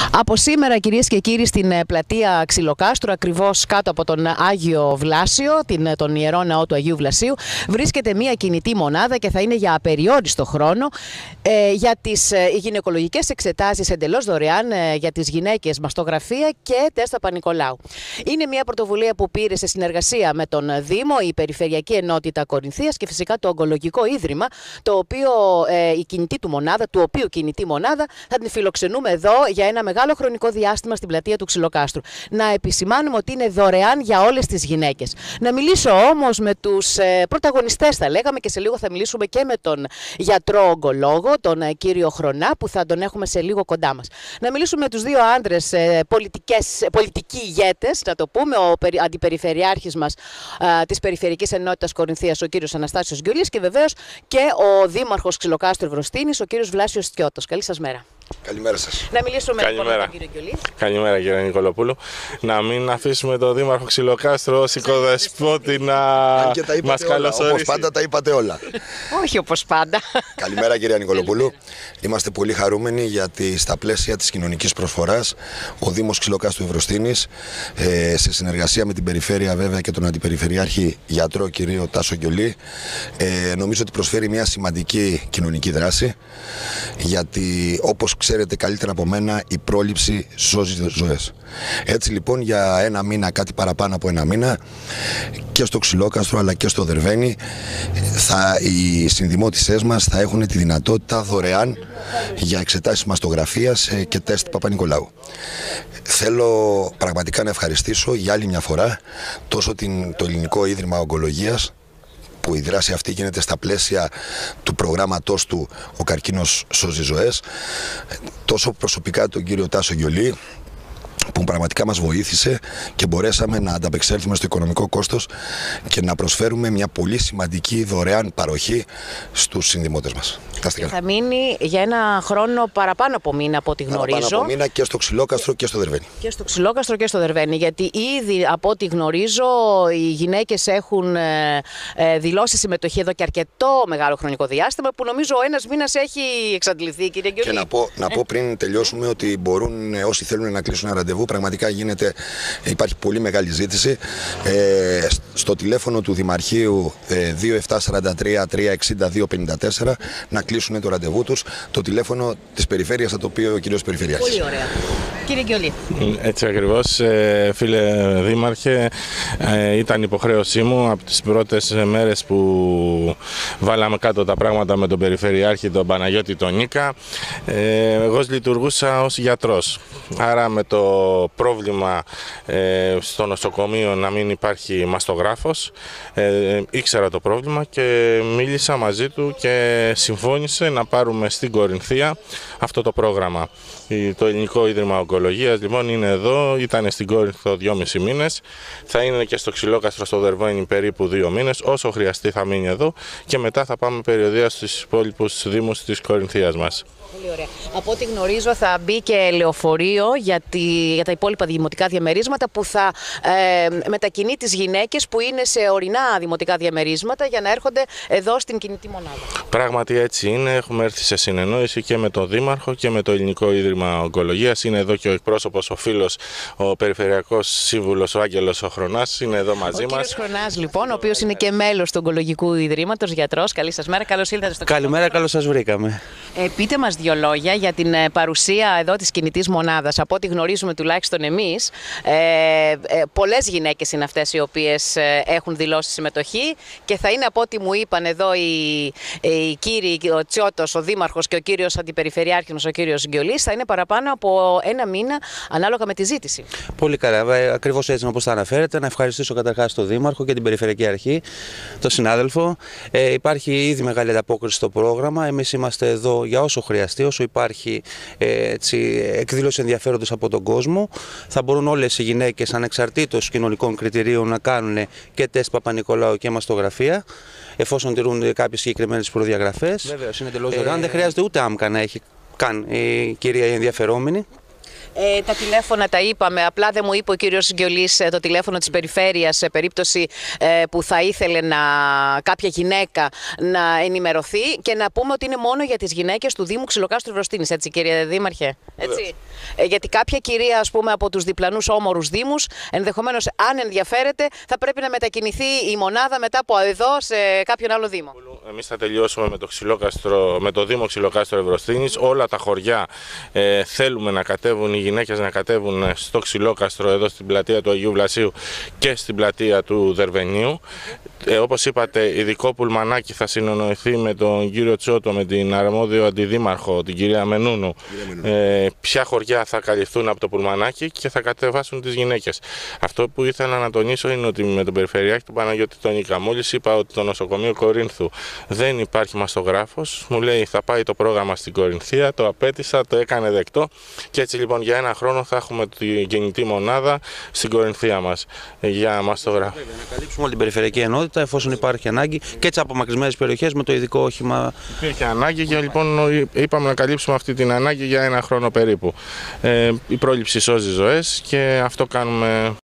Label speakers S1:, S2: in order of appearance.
S1: Από σήμερα, κυρίες και κύριοι, στην πλατεία Ξυλοκάστρου, ακριβώς κάτω από τον Άγιο Βλάσιο, τον Ιερό Ναό του Αγίου Βλασίου, βρίσκεται μια κινητή μονάδα και θα είναι για απεριόριστο χρόνο για τις γυναικολογικές εξετάσεις εντελώς δωρεάν για τις γυναίκες, μαστογραφία και τεστ Παπα-Νικολάου. Είναι μια πρωτοβουλία που πήρε σε συνεργασία με τον Δήμο, η Περιφερειακή Ενότητα Κορινθίας και φυσικά το Ογκολογικό Ίδρυμα, το οποίο η κινητή του μονάδα, του οποίου κινητή μονάδα θα την φιλοξενούμε εδώ για ένα μεγάλο χρονικό διάστημα στην πλατεία του Ξυλοκάστρου. Να επισημάνουμε ότι είναι δωρεάν για όλες τις γυναίκες. Να μιλήσω όμως με τους πρωταγωνιστές, θα λέγαμε, και σε λίγο θα μιλήσουμε και με τον γιατρό ογκολόγο, τον κύριο Χρονά, που θα τον έχουμε σε λίγο κοντά μας. Να μιλήσουμε με τους δύο άντρες πολιτικοί ηγέτες, να το πούμε, ο αντιπεριφερειάρχης μας της Περιφερειακής Ενότητας Κορινθίας, ο κύριος Αναστάσιος Γκιουλής, και βεβαίως και ο δήμαρχος Ξυλοκάστρου Ευρωστήνης, ο κύριος Βλάσιος Στιώτος. Καλή σας μέρα.
S2: Καλημέρα σας.
S1: Να μιλήσουμε με τον κύριο Γκιουλή.
S3: Καλημέρα, κύριε Νικολοπούλου. Να μην αφήσουμε τον δήμαρχο Ξυλοκάστρου ως οικοδεσπότη να μας καλωσορίσει.
S2: Όπως πάντα τα είπατε όλα.
S1: Όχι όπως πάντα.
S2: Καλημέρα, κύριε Νικολοπούλου. Είμαστε πολύ χαρούμενοι γιατί στα πλαίσια της κοινωνικής προσφοράς ο Δήμος Ξυλοκάστρου Ευρωστήνης, σε συνεργασία με την Περιφέρεια βέβαια και τον Αντιπεριφερειάρχη γιατρό κύριο Τάσο Γκιουλή, νομίζω ότι προσφέρει μια σημαντική κοινωνική δράση, γιατί όπως ξέρετε καλύτερα από μένα, η πρόληψη σώζει ζωές. Έτσι λοιπόν, για ένα μήνα, κάτι παραπάνω από ένα μήνα, και στο Ξυλόκαστρο αλλά και στο Δερβαίνι, οι συνδημότησές μας θα έχουν τη δυνατότητα δωρεάν για εξετάσεις μαστογραφίας και τεστ Παπα-Νικολάου. Θέλω πραγματικά να ευχαριστήσω για άλλη μια φορά τόσο το Ελληνικό Ίδρυμα Ογκολογίας, που η δράση αυτή γίνεται στα πλαίσια του προγράμματός του «Ο καρκίνος σώζει ζωές», τόσο προσωπικά τον κύριο Τάσο Γκιουλή, που πραγματικά μας βοήθησε και μπορέσαμε να ανταπεξέλθουμε στο οικονομικό κόστος και να προσφέρουμε μια πολύ σημαντική δωρεάν παροχή στους συνδημότες μας.
S1: Θα μείνει για ένα χρόνο παραπάνω από μήνα, από ό,τι γνωρίζω.
S2: Παραπάνω από μήνα και στο Ξυλόκαστρο και στο Δερβαίνι.
S1: Και στο Ξυλόκαστρο και στο Δερβαίνι, γιατί ήδη από ό,τι γνωρίζω οι γυναίκες έχουν δηλώσει συμμετοχή εδώ και αρκετό μεγάλο χρονικό διάστημα, που νομίζω ο ένας μήνας έχει εξαντληθεί, κύριε Γκιουλή.
S2: Και να πω πριν τελειώσουμε ότι μπορούν όσοι θέλουν να κλείσουν ένα ραντεβού, πραγματικά υπάρχει πολύ μεγάλη ζήτηση. Στο τηλέφωνο του Δημαρχείου 2743 362 54 να κλείσουν το ραντεβού τους, το τηλέφωνο της Περιφέρειας θα το πει ο κύριος Περιφερειάρχης.
S1: Πολύ ωραία. Κύριε Γκιουλή.
S3: Έτσι ακριβώς, φίλε Δήμαρχε, ήταν υποχρέωσή μου από τις πρώτες μέρες που βάλαμε κάτω τα πράγματα με τον Περιφερειάρχη, τον Παναγιώτη τον Νίκα. Εγώ λειτουργούσα ως γιατρός. Άρα με το πρόβλημα στο νοσοκομείο να μην υπάρχει μαστογράφος, ήξερα το πρόβλημα και μίλησα μαζί του και συμφώνησε να πάρουμε στην Κορινθία αυτό το πρόγραμμα. Το Ελληνικό Ίδρυμα Ογκολογίας λοιπόν είναι εδώ, ήταν στην Κόρινθο 2,5 μήνες, θα είναι και στο Ξυλόκαστρο στο Δερβαίνι περίπου 2 μήνες, όσο χρειαστεί θα μείνει εδώ και μετά θα πάμε περιοδεία στους υπόλοιπους δήμους της Κορινθίας μας.
S1: Πολύ ωραία. Από ό,τι γνωρίζω θα μπει και λεωφορείο για τα υπόλοιπα δημοτικά διαμερίσματα που θα μετακινεί τις γυναίκες που είναι σε ορεινά δημοτικά διαμερίσματα για να έρχονται εδώ στην κινητή μονάδα.
S3: Πράγματι έτσι είναι. Έχουμε έρθει σε συνεννόηση και με τον Δήμαρχο και με το Ελληνικό Ίδρυμα Ογκολογίας. Είναι εδώ και ο εκπρόσωπος, ο φίλος, ο Περιφερειακός Σύμβουλος, ο Άγγελος ο Χρονάς, είναι εδώ μαζί μας. Ο
S1: κύριος Χρονάς λοιπόν, ο οποίος είναι και μέλος του Ογκολογικού Ιδρύματος, γιατρός. Καλή σας μέρα, καλώς ήλθατε στο Ξυλόκαστρο.
S4: Καλημέρα, καλώς σας βρήκαμε.
S1: Πείτε μας δύο λόγια για την παρουσία εδώ της κινητής μονάδας. Από ό,τι γνωρίζουμε τουλάχιστον εμείς, πολλές γυναίκες είναι αυτές οι οποίες έχουν δηλώσει συμμετοχή και θα είναι, από ό,τι μου είπαν εδώ οι κύριοι, ο Τσιώτος, ο Δήμαρχος και ο κύριος Αντιπεριφερειάρχης μας, ο κύριος Γκιουλής, θα είναι παραπάνω από ένα μήνα ανάλογα με τη ζήτηση.
S4: Πολύ καλά, ακριβώς έτσι όπως τα αναφέρετε. Να ευχαριστήσω καταρχάς τον Δήμαρχο και την Περιφερειακή Αρχή, τον συνάδελφο. Υπάρχει ήδη μεγάλη ανταπόκριση στο πρόγραμμα. Εμείς είμαστε εδώ για όσο χρειαστεί, όσο υπάρχει εκδήλωση ενδιαφέροντος από τον κόσμο. Θα μπορούν όλες οι γυναίκες ανεξαρτήτως κοινωνικών κριτηρίων να κάνουν και τεστ Παπα-Νικολάου και μαστογραφία, εφόσον τηρούν κάποιες συγκεκριμένες προδιαγραφές. Βέβαια, είναι εντελώς δωρεάν, δεν χρειάζεται ούτε άμκα να έχει καν η κυρία ενδιαφερόμενη.
S1: Τα τηλέφωνα τα είπαμε, απλά δεν μου είπε ο κύριος Γκιολής το τηλέφωνο της περιφέρειας σε περίπτωση που θα ήθελε κάποια γυναίκα να ενημερωθεί, και να πούμε ότι είναι μόνο για τις γυναίκες του Δήμου Ξυλοκάστρου Ευρωστήνης, έτσι κύριε Δήμαρχε? Έτσι. Γιατί κάποια κυρία, ας πούμε, από τους διπλανούς όμορους δήμους, ενδεχομένως αν ενδιαφέρεται, θα πρέπει να μετακινηθεί η μονάδα μετά από εδώ σε κάποιον άλλο δήμο.
S3: Εμείς θα τελειώσουμε με το Δήμο Ξυλοκάστρο Ευρωστήνης. Όλα τα χωριά θέλουμε να κατέβουν, οι γυναίκες να κατέβουν στο Ξυλόκαστρο, εδώ στην πλατεία του Αγίου Βλασίου και στην πλατεία του Δερβενίου. Όπως είπατε, ειδικό πουλμανάκι θα συνεννοηθεί με τον κύριο Τσότο, με την αρμόδιο αντιδήμαρχο, την κυρία Μενούνου, ποια χωριά θα καλυφθούν από το πουλμανάκι και θα κατεβάσουν τις γυναίκες. Αυτό που ήθελα να τονίσω είναι ότι με τον Περιφερειάρχη του Παναγιώτη Τονίκα, μόλις είπα ότι το νοσοκομείο Κορίνθου δεν υπάρχει μαστογράφος, μου λέει θα πάει το πρόγραμμα στην Κορινθία, το απέτησα, το έκανε δεκτό, και έτσι λοιπόν για ένα χρόνο θα έχουμε τη γεννητή μονάδα στην Κορινθία μας για μαστογράφο.
S4: Να καλύψουμε όλη την περιφερειακή ενότητα εφόσον υπάρχει ανάγκη, και έτσι από απομακρυσμένες περιοχές με το ειδικό όχημα.
S3: Υπήρχε ανάγκη και λοιπόν είπαμε να καλύψουμε αυτή την ανάγκη για ένα χρόνο περίπου. Η πρόληψη σώζει ζωές και αυτό κάνουμε.